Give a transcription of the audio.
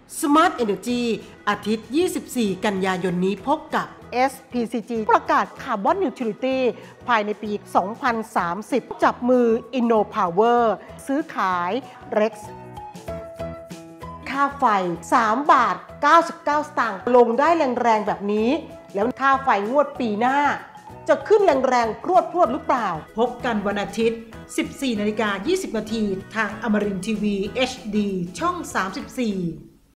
Smart Energy อาทิตย์ 24 กันยายนนี้พบกับ SPCG ประกาศคาร์บอนนิวทรัลิตี้ภายในปี 2030 จับมือ InnoPower ซื้อขาย REX ค่าไฟ 3 บาท 99 สตางค์ลงได้แรงๆแบบนี้ แล้วค่าไฟงวดปีหน้า จะขึ้นแรงๆพรวดหรือเปล่าพบกันวันอาทิตย์ 14:20 น.ทางอมรินทร์ทีวี HD ช่อง 34